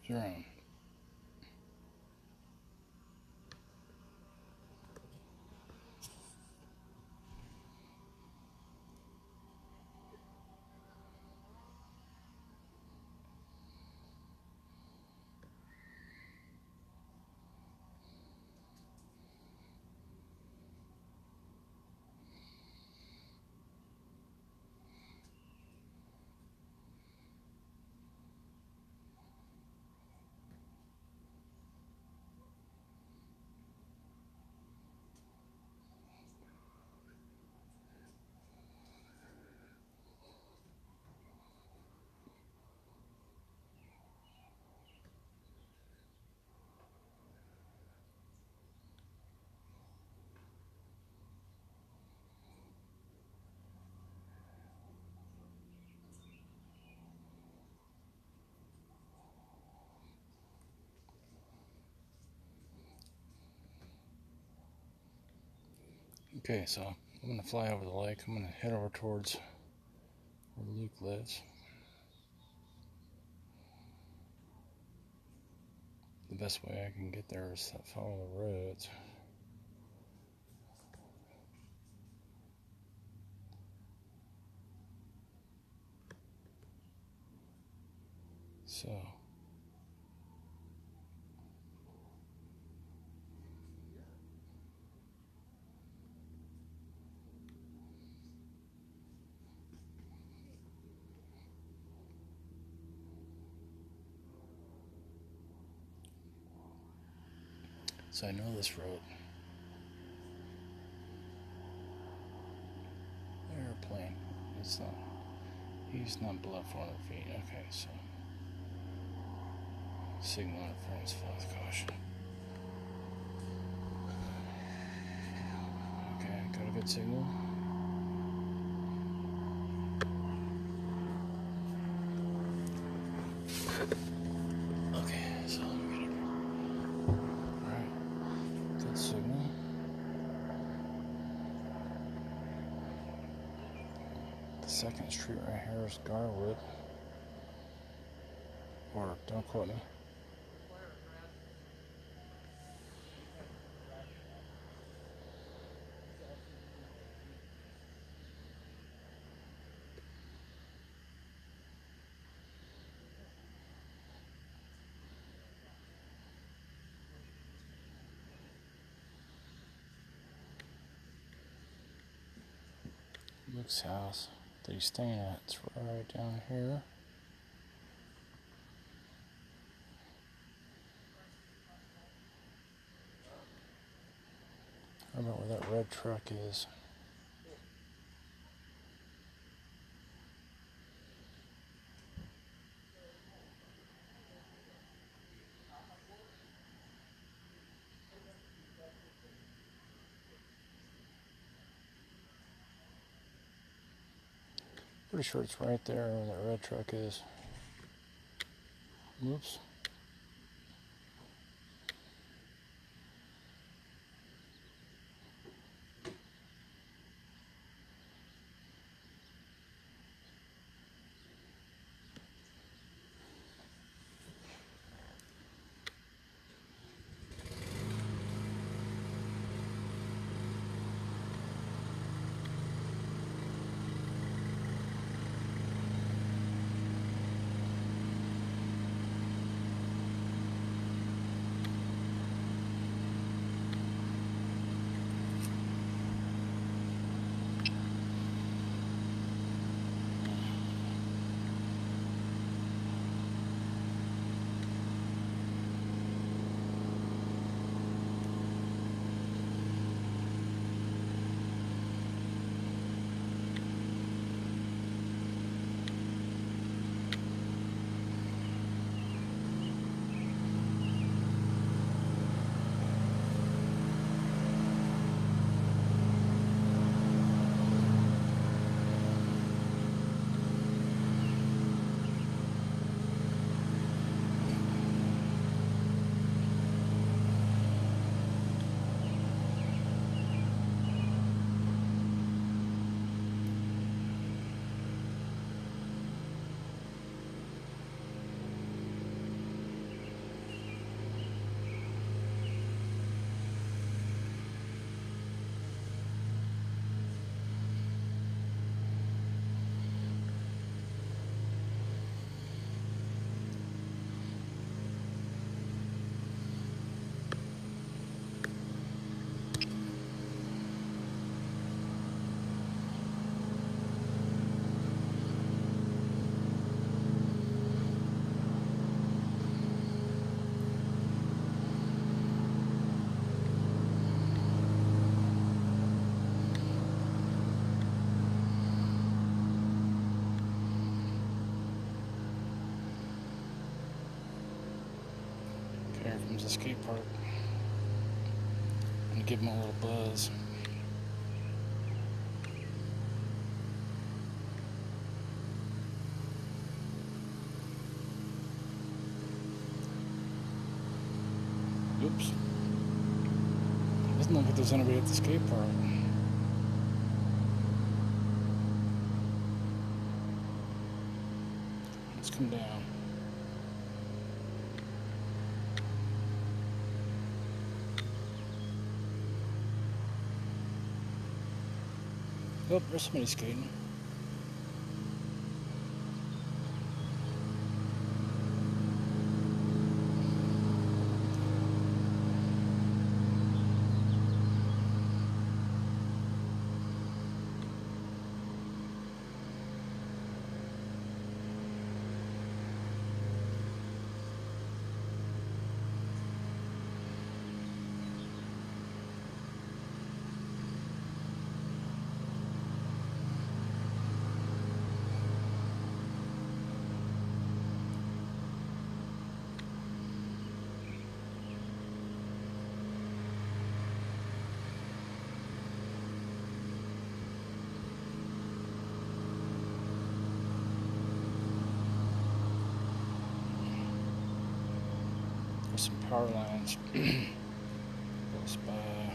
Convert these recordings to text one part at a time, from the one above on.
You're on. Okay, so I'm going to fly over the lake. I'm going to head over towards where Luke lives. The best way I can get there is to follow the roads. So I know this road. Airplane. It's not. He's not below 400 feet. Okay, so signal interference, fly with caution. Okay, got a good signal. Okay, so we got it. Alright, good signal. The second street right here is Garwood. Or, don't quote me. Luke's house that he's staying at, it's right down here. I don't know where that red truck is. Pretty sure it's right there where that red truck is. Whoops. park and give them a little buzz. Oops. Doesn't look like there's anybody at the skate park. Let's come down. Oh, there's somebody skating. Some power lines close by.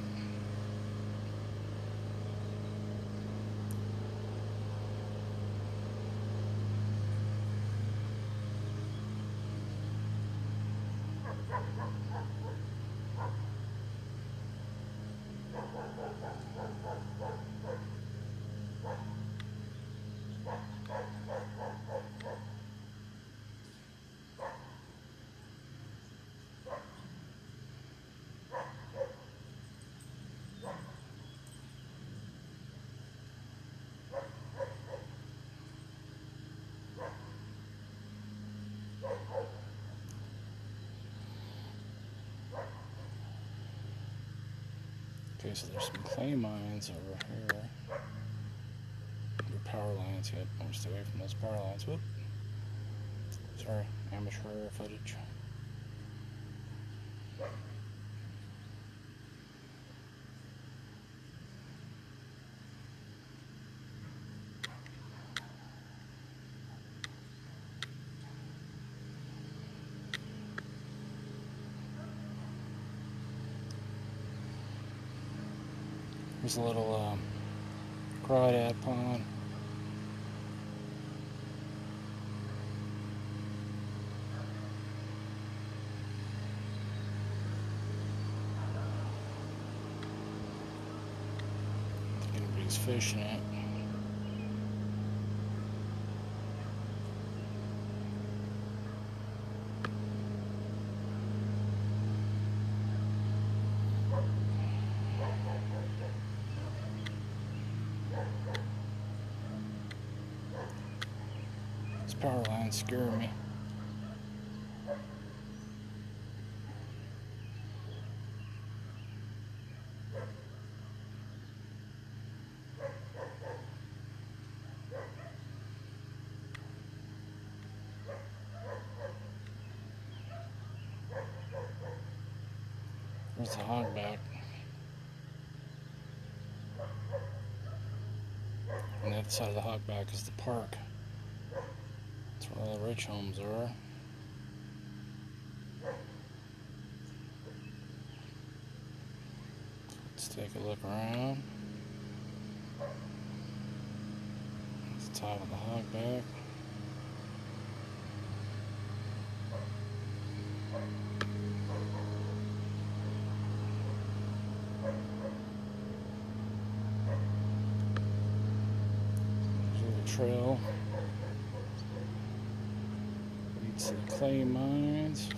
Okay, so there's some clay mines over here. The power lines, yep, I'm just away from those power lines. Whoop. Sorry, amateur footage. There's a little crawdad pond. I think anybody's fishing it. This power line scared me. There's the hogback. On the other side of the hogback is the park. That's where all the rich homes are. Let's take a look around. That's the top of the hogback. Trail leads to the clay mines.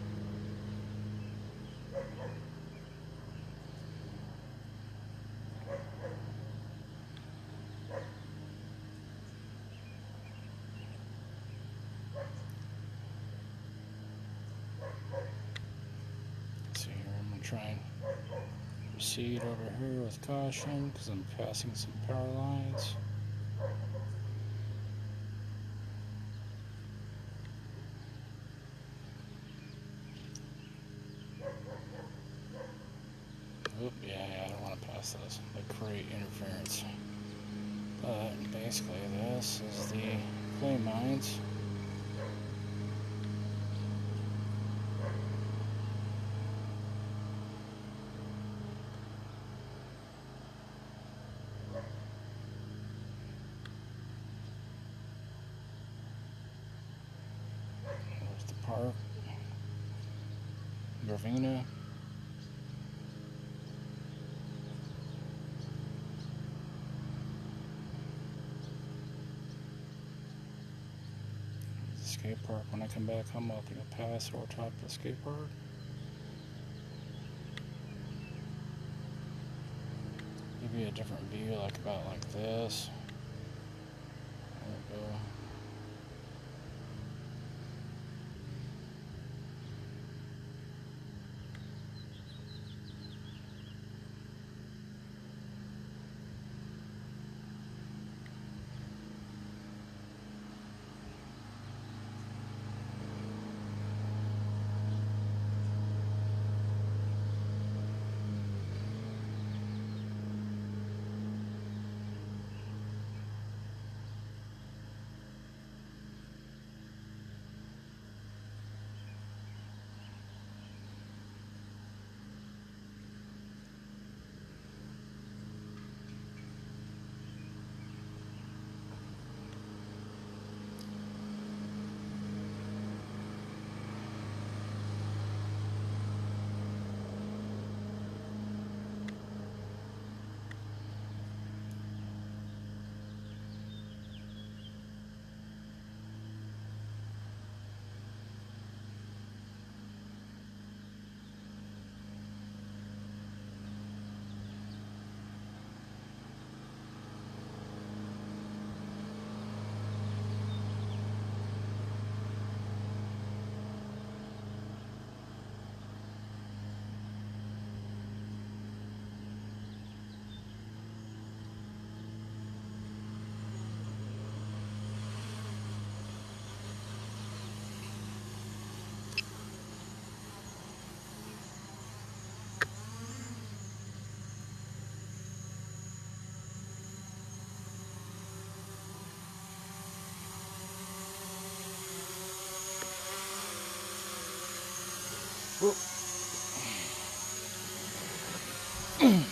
Let's see here, I'm going to try and proceed over here with caution because I'm passing some power lines. create interference. But basically this is the clay mines. There's the park. Gravina. Skate park. When I come back home, I'll take a pass over top of the skate park. Give you a different view, like about like this. There we go. Whoop.